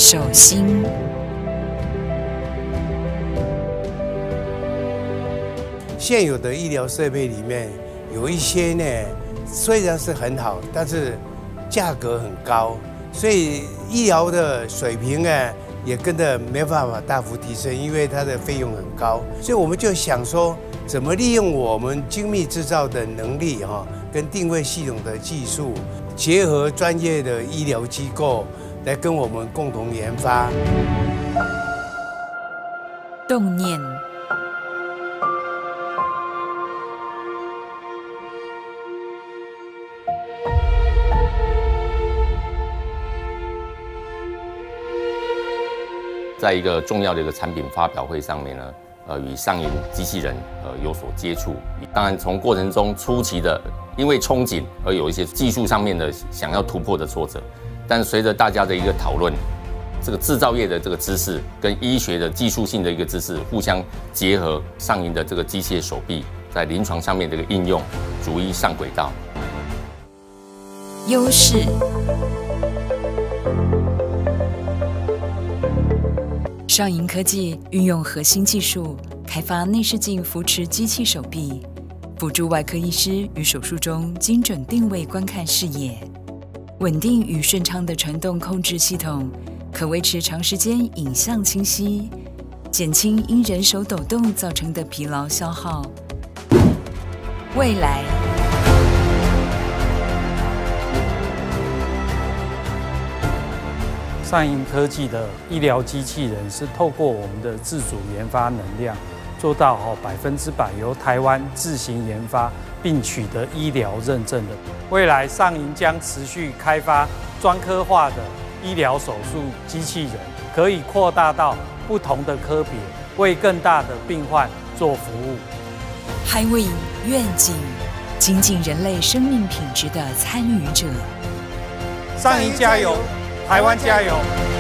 手心。 现有的医疗设备里面有一些呢，虽然是很好，但是价格很高，所以医疗的水平呢也跟着没办法大幅提升，因为它的费用很高。所以我们就想说，怎么利用我们精密制造的能力跟定位系统的技术，结合专业的医疗机构来跟我们共同研发。 动念。 在一个重要的一个产品发表会上面呢，与上银机器人有所接触。当然，从过程中初期的因为憧憬而有一些技术上面的想要突破的挫折，但随着大家的一个讨论，这个制造业的这个知识跟医学的技术性的一个知识互相结合，上银的这个机械手臂在临床上面的一个应用逐一上轨道。 优势。上银科技运用核心技术，开发内视镜扶持机器手臂，辅助外科医师于手术中精准定位观看视野，稳定与顺畅的传动控制系统，可维持长时间影像清晰，减轻因人手抖动造成的疲劳消耗。未来。 上银科技的医疗机器人是透过我们的自主研发能量，做到100%由台湾自行研发并取得医疗认证的。未来上银将持续开发专科化的医疗手术机器人，可以扩大到不同的科别，为更大的病患做服务。 HIWIN愿景，精进人类生命品质的参与者。 上银加油！台湾加油！